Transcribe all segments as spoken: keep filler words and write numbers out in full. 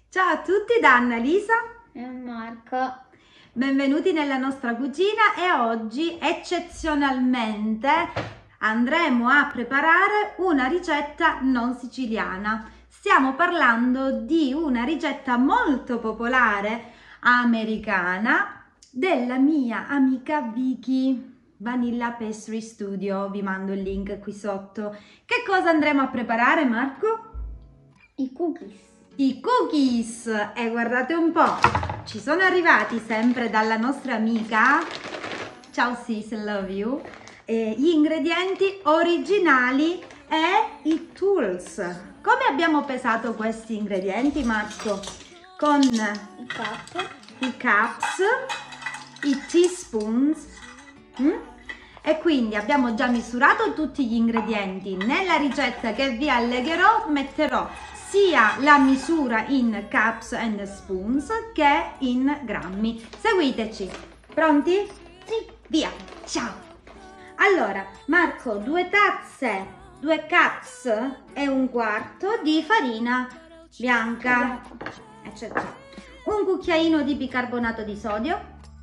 Ciao a tutti da Annalisa e Marco. Benvenuti nella nostra cucina e oggi eccezionalmente andremo a preparare una ricetta non siciliana. Stiamo parlando di una ricetta molto popolare americana della mia amica Vicky, Vanilla Pastry Studio. Vi mando il link qui sotto. Che cosa andremo a preparare, Marco? I cookies. I cookies! E guardate un po', ci sono arrivati sempre dalla nostra amica, ciao sis, love you, eh, gli ingredienti originali e i tools. Come abbiamo pesato questi ingredienti, Marco? Con I cup. i cups, i teaspoons, mm? E quindi abbiamo già misurato tutti gli ingredienti. Nella ricetta che vi allegherò metterò sia la misura in cups and spoons che in grammi. Seguiteci. Pronti? Sì. Via. Ciao. Allora, Marco, due tazze, due cups e un quarto di farina bianca, eccetera. Un cucchiaino di bicarbonato di sodio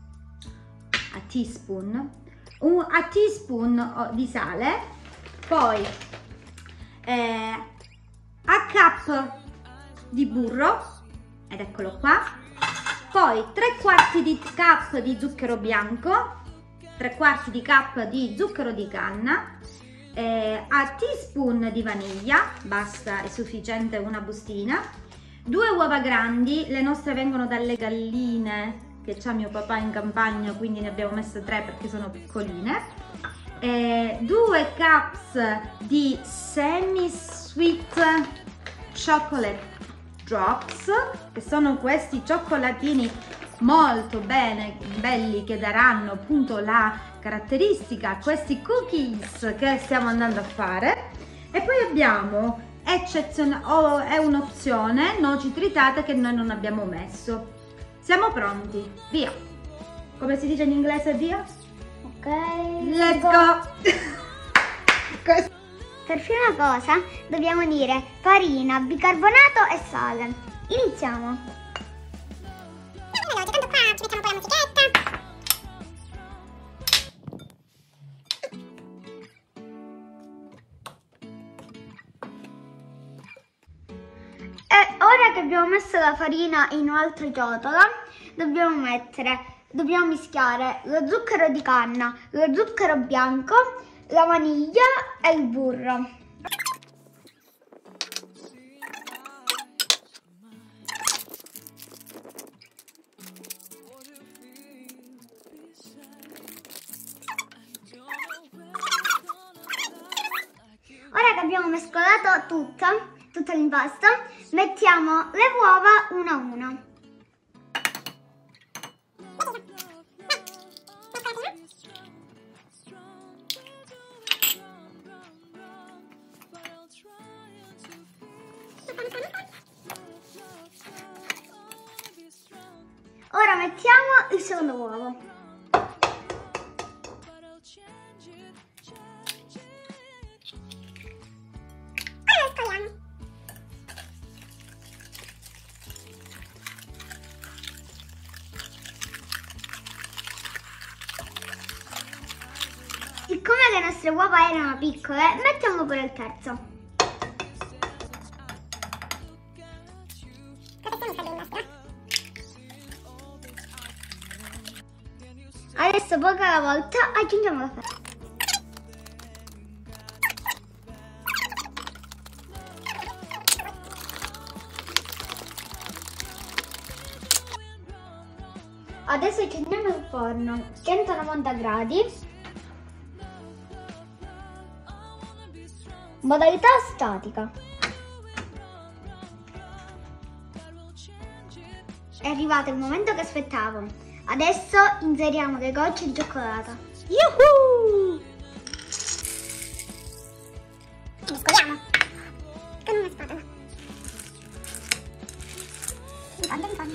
a teaspoon, un a teaspoon di sale, poi eh, a cup di burro, ed eccolo qua, poi tre quarti di cup di zucchero bianco, tre quarti di cup di zucchero di canna, eh, a teaspoon di vaniglia, basta, è sufficiente una bustina, due uova grandi, le nostre vengono dalle galline che c'ha mio papà in campagna, quindi ne abbiamo messe tre perché sono piccoline, eh, due cups di semi sweet chocolate drops, che sono questi cioccolatini molto bene belli che daranno appunto la caratteristica a questi cookies che stiamo andando a fare. E poi abbiamo eccezione oh, è un'opzione noci tritate che noi non abbiamo messo. Siamo pronti, via. Come si dice in inglese via? Ok, let's go. Per prima cosa dobbiamo dire farina, bicarbonato e sale. Iniziamo. Allora, tanto qua ci mettiamo poi la musichetta. E ora che abbiamo messo la farina in un'altra ciotola, dobbiamo mettere, dobbiamo mischiare lo zucchero di canna, lo zucchero bianco, la vaniglia e il burro. Ora che abbiamo mescolato tutto, tutto l'impasto, mettiamo le uova una a una. Ora mettiamo il secondo uovo. Siccome le nostre uova erano piccole, mettiamo pure il terzo. Adesso poco alla volta aggiungiamo la farina. Adesso accendiamo il forno centonovanta gradi, modalità statica. È arrivato il momento che aspettavo. Adesso inseriamo le gocce di cioccolato. Yuhu! Mescoliamo con una spatola. Infondo, infondo.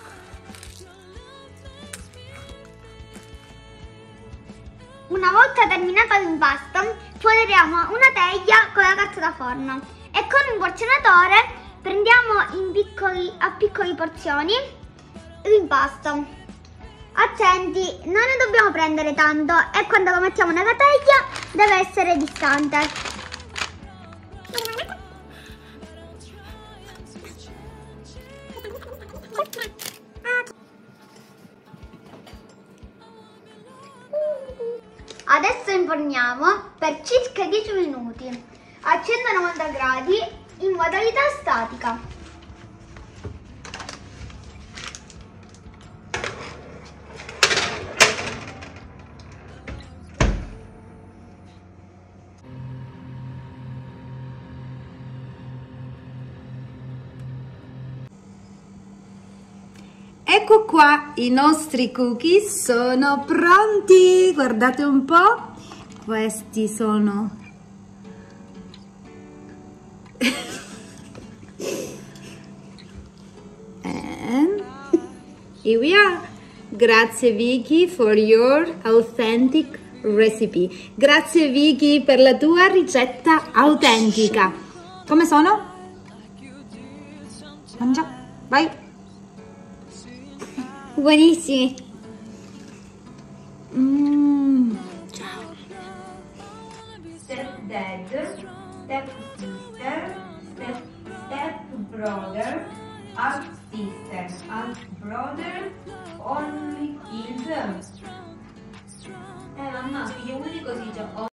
Una volta terminato l'impasto, foleriamo una teglia con la carta da forno e con un porzionatore prendiamo in piccoli, a piccole porzioni l'impasto. Attenti, non ne dobbiamo prendere tanto e quando lo mettiamo nella teglia deve essere distante. Adesso inforniamo per circa dieci minuti a centonovanta gradi in modalità statica. Ecco qua, i nostri cookies sono pronti, guardate un po', questi sono and here we are. Grazie Vicky for your authentic recipe. Grazie Vicky per la tua ricetta autentica. Come sono? Mangia, vai. Buonissimi. Mm. Ciao. Step dad, step sister, step step brother, half sister, half brother, only kid. Eh mamma, figlio unico si dice